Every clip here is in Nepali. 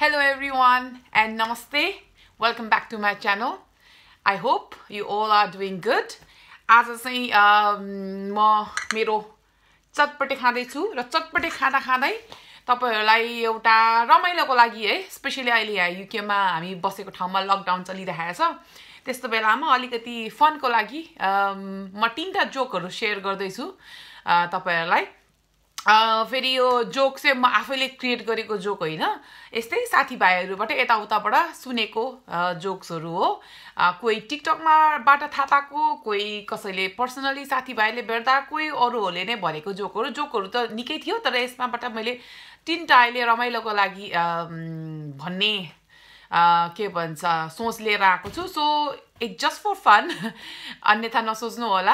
Hello everyone and namaste. Welcome back to my channel. I hope you all are doing good. आज चाहिँ म मेरो चटपटे खाँदै छु र चटपटे खाँदा खाँदै तपाईहरुलाई एउटा रमाइलोको लागि है स्पेशली अहिले यहाँ युके मा हामी बसेको ठाउँमा लकडाउन चलिरहेको छ त्यस्तो बेलामा अलिकति फनको लागि म तीनटा जोकहरु शेयर गर्दै छु तपाईहरुलाई फेरि यो जोक चाहिँ म आफैले क्रिएट गरेको जोक हैन यस्तै साथीभाइहरुबाट यताउताबाट सुनेको जोक्सहरु हो कोही टिकटक मा बाट थाहा पाएको कोही कसैले पर्सनली साथीभाइले भेट्दा कोही अरूहरुले नै भनेको जोकहरु त निकै थियो तर यसमाबाट मैले तीनटा अहिले रमाइलोको लागि भन्ने के भन्छ सोच लिएर आएको छु so it just for fun अन्यथा नसोच्नु होला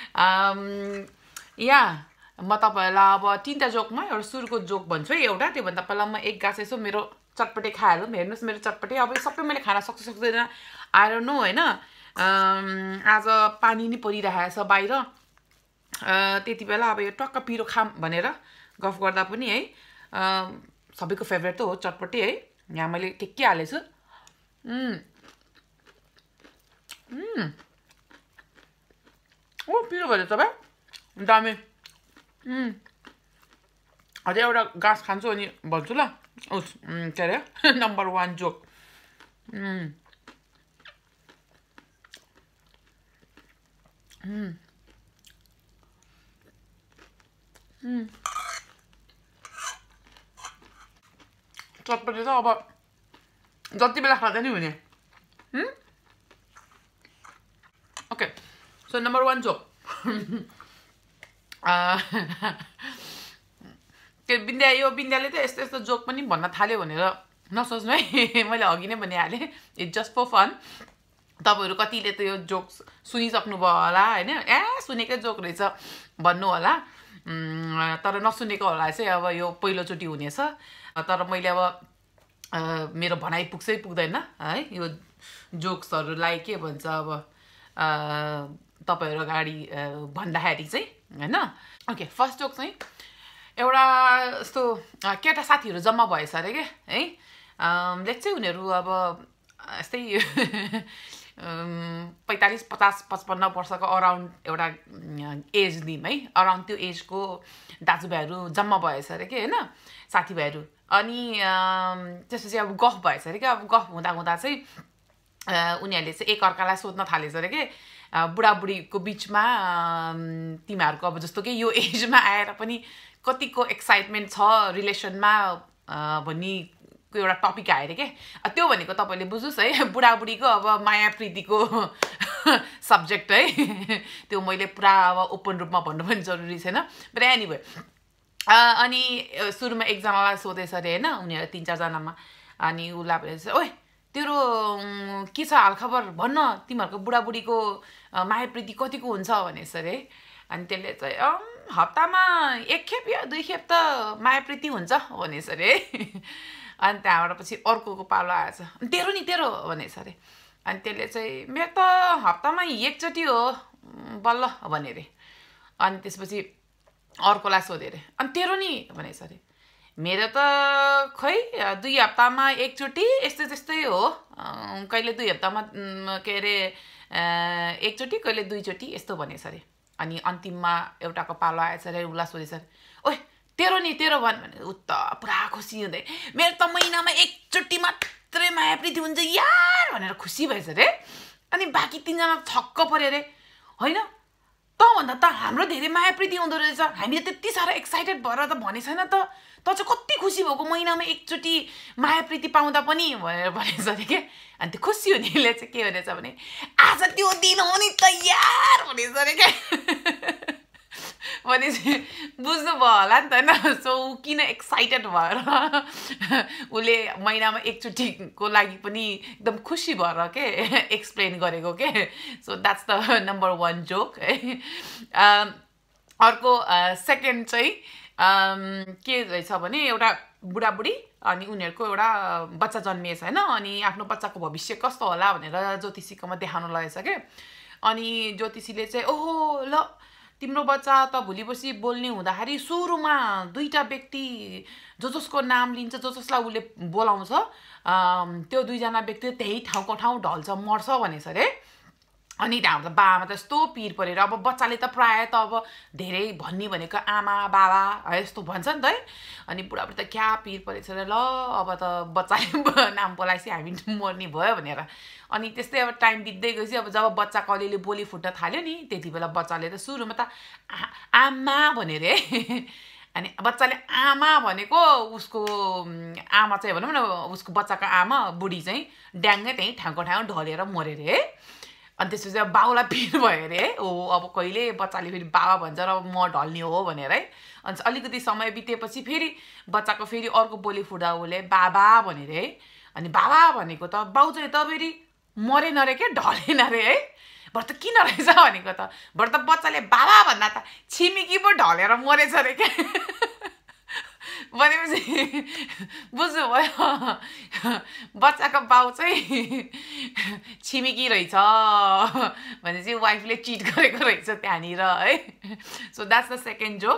या म तपाईहरुलाई अब तीनटा जोकमा एउटा सुरुको जोक भन्छु एउटा त्यो भन्दा पहिला म एक गास यसो मेरो चटपटे खाएर हेर्नुस् मेरो चटपटे अब सबै मैले खाना सक्दैन आई डोन्ट नो हैन आज पानी नि परिरहेको छ बाहिर त्यति बेला अब यो टक्क पिरो खाम भनेर गफ गर्दा पनि है सबैको फेभरेट त हो चटपटे है यहाँ मैले के हालेछु ओ पिरो भयो त बा दामी अझै एउटा गास खान्छु अनि भन्छु ल उस के अरे नम्बर 1 जोक चटपटे त अब जति बेला खाँदा नि हुने ओके सो नम्बर 1 जोक त्यो बिन्द्याले त यस्तो जोक पनि भन्न थाल्यो भनेर नसोच्नु है मैले अघि नै भनिहाले इट जस्ट फर फन तपाईहरु कतिले त यो जोक सुनिसक्नु भयो होला हैन सुनेकै जोक रहेछ भन्नु होला तर नसुनेको होला चाहिँ अब यो पहिलो चोटी हुनेछ तर मैले अब मेरो भनाइ पुग्छै पुग्दैन है यो जोक्सहरुलाई के भन्छ अब तपाईहरु अगाडि भन्दाखेरि चाहिँ हैन ओके फर्स्ट जोक चाहिँ एउटा यस्तो केटा साथीहरु जम्मा भएछ अरे के है लेट्स चाहिँ उनीहरु अब यस्तै 45 50 55 वर्षको अराउन्ड एउटा एज दिम है अराउन्ड त्यो एजको दाजुभाइहरु जम्मा भएछ अरे के हैन साथीभाइहरु अनि त्यसपछि अब गफ भएछ अरे के अब गफ हुँदा हुँदा चाहिँ उनीहरुले चाहिँ एक अर्कालाई सोध्न थालेछ अरे के बुढाबुढीको बीचमा तिमीहरुको अब जस्तो कि यो एजमा आएर पनि कतिको एक्साइटमेन्ट छ रिलेसनमा भन्ने एउटा टपिक आएर के त्यो भनेको तपाईले बुझ्नुस् है बुढाबुढीको अब माया प्रीतिको सब्जेक्ट है त्यो मैले पुरा अब ओपन रूपमा भन्नु पनि जरुरी छैन बट एनीवे अनि सुरुमा एकजनालाई सोधेछ अरे हैन उनीहरु 3-4 जनामा अनि उला भनेछ ओइ तेरो के छ हालखबर भन्न तिमीहरुको बुढाबुढीको माया प्रीति कतिको हुन्छ भनेछ अरे अनि त्यसले चाहिँ हप्तामा एक खेप या दुई खेप त माया प्रीति हुन्छ भनेछ अरे अनि त्यहाँबाट पछि अर्कोको पालो आएछ तेरो भनेछ अरे अनि त्यसले चाहिँ मेरो त हप्तामा एकचोटी हो बल्ल भने रे अनि त्यसपछि अर्कोलाई सोधे रे अनि तेरो नि भनेछ अरे मेरो त खै 2 हप्तामा एकचोटी यस्तै हो कहिले 2 हप्तामा के रे एकचोटी कहिले 2 चोटी यस्तो भनेछ अरे अनि अन्तिममा एउटाको पालो आएछ अरे उला सोधेछ अरे ओइ तेरो भन भने उत पुरा खुसी हुँदै मेरो त महिनामा एकचोटी मात्रै माया प्रीति हुन्छ यार भनेर खुसी भएछ रे अनि बाकी 3 जना छक्क पर्यो रे हैन त भन्दा त हाम्रो धेरै माया प्रीति हुँदो रहेछ हामीले त्यति सारो एक्साइटेड भएर त भने छैन त चाहिँ कति खुसी भएको महिनामा एकचोटी माया प्रीति पाउँदा पनि भनेर भनेछ अरे के अनि त्यो खुसी हुनेले चाहिँ के भनेछ भने आज त्यो दिन हो नि त यार भनेछ अरे के भनेपछि बुझ्नु भयो होला नि त हैन सो किन एक्साइटेड भएर उले महिनामा एकचोटीको लागि पनि एकदम खुसी भएर के एक्सप्लेन गरेको के so that's the number 1 joke है अर्को सेकेन्ड चाहिँ के रहेछ भने एउटा बुढाबुढी अनि उनीहरुको एउटा बच्चा जन्मिएछ हैन अनि आफ्नो बच्चाको भविष्य कस्तो होला भनेर ज्योतिषीकोमा देखाउन लगेछ के अनि ज्योतिषीले चाहिँ ओहो ल तिम्रो बच्चा त भोलिपर्सि बोल्ने हुँदाखेरि सुरुमा दुईटा व्यक्ति जसको नाम लिन्छ जसलाई उसले बोलाउँछ त्यो दुईजना व्यक्ति त्यही ठाउँको ठाउँ ढल्छ मर्छ भनेछ रे अनि हाम्रो त बाबामा त यस्तो पिर परेर अब बच्चाले त प्रायः त अब धेरै भन्ने भनेको आमा बाबा यस्तो भन्छ नि त है अनि बुढाबुढी त क्या पिर परेछ रे ल अब त बच्चाले नाम बोलाएपछि हामी मर्ने भयो भनेर अनि त्यस्तै अब टाइम बित्दै गएपछि अब जब बच्चाको अलिअलि बोली फुट्न थाल्यो नि त्यति बेला बच्चाले त सुरुमा त आमा भने रे अनि बच्चाले आमा भनेको उसको आमा चाहिँ भनौँ न उसको बच्चाको आमा बुढी चाहिँ ड्याङ्गै त्यहीँ ठाउँको ठाउँ ढलेर मऱ्यो रे अनि त्यसपछि अब बाउलाई पिर भयो अरे ओ अब कहिले बच्चाले फेरि बाबा भन्छ र म ढल्ने हो भनेर है अनि अलिकति समय बितेपछि फेरि बच्चाको फेरि अर्को बोली फुट्दा उसले बाबा भने रे अनि बाबा भनेको त बाउ चाहिँ त फेरि मरेन रे के ढलेन रे है भरे त किन रहेछ भनेको त भरे त बच्चाले बाबा भन्दा त छिमेकी पो ढलेर मरेछ रे के भनेपछि बुझ्नुभयो बच्चाको बाउ चाहिँ छिमेकी रहेछ भने चाहिँ वाइफले चिट गरेको रहेछ त्यहाँनिर है so that's the second joke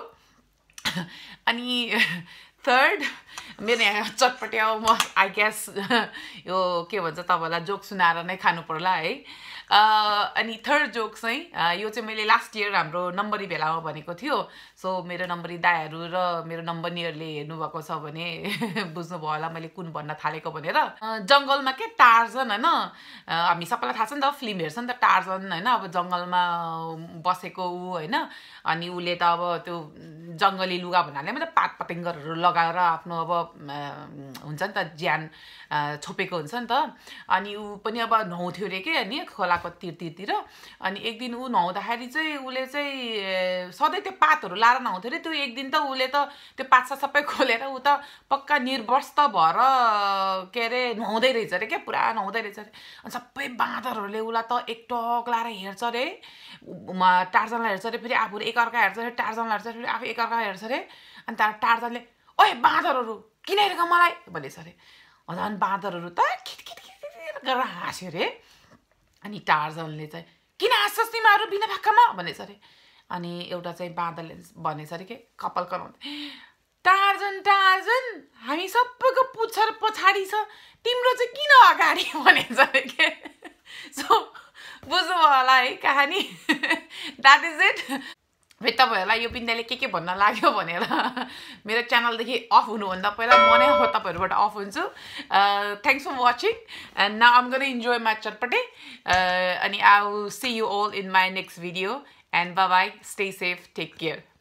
अनि थर्ड मेरो यहाँ चटपटे अब म आई गेस यो के भन्छ तपाईँलाई जोक सुनाएर नै खानु पर्ला है अनि थर्ड जोक चाहिँ यो चाहिँ मैले लास्ट इयर हाम्रो नम्बरी भेलामा भनेको थियो सो मेरो नम्बरी दाइहरू र मेरो नम्बरीहरूले हेर्नुभएको छ भने बुझ्नुभयो होला मैले कुन भन्न थालेको भनेर जङ्गलमा के टार्जन होइन हामी सबैलाई थाहा छ नि त फिल्म हेर्छ नि त टार्जन होइन अब जङ्गलमा बसेको ऊ होइन अनि उसले त अब त्यो जङ्गली लुगा भन्नाले मात्रै पात पतिङ्गरहरू लगाएर आफ्नो अब हुन्छ नि त ज्यान छोपेको हुन्छ नि त अनि ऊ पनि अब नुहाउँथ्यो अरे के अनि खोलाको तिरतिर अनि एक दिन ऊ नुहाउँदाखेरि चाहिँ उसले चाहिँ सधैँ त्यो पातहरू लाएर नुहाउँथ्यो अरे त्यो एक दिन त उसले त त्यो पातसा सबै खोलेर ऊ त पक्का निर्वस्त भएर के अरे नुहाउँदै रहेछ अरे क्या पुरा नुहाउँदै रहेछ अरे अनि सबै बाँदरहरूले उसलाई त एकटक लाएर हेर्छ अरे टार्जनलाई हेर्छ अरे फेरि आफूले एकअर्का हेर्छ अरे टार्जनलाई हेर्छ फेरि आफू एकअर्का हेर्छ अरे अनि त्यहाँ टार्जनले ओए बाँदरहरू किन हेरेको मलाई भनेछ अरे अनि बाँदरहरू त खिटखिट गरेर हाँस्यो अरे अनि टार्जनले चाहिँ किन हाँस्छस् तिमीहरू बिना भाक्कामा भनेछ अरे अनि एउटा चाहिँ बाँदरले भनेछ अरे के कपाल कराउँदै टार्जन टार्जन हामी सबैको पुच्छर पछाडि छ तिम्रो चाहिँ किन अगाडि भनेछ अरे के सो बुझ्नुभयो होला है कहानी द्याट इज इट फेरि तपाईँहरूलाई यो बिन्दाले के भन्न लाग्यो भनेर मेरो च्यानलदेखि अफ हुनुभन्दा पहिला म नै हो तपाईँहरूबाट अफ हुन्छु thanks for watching and now I'm gonna enjoy my चटपटे अनि I will see you all in my next video and bye bye stay safe take care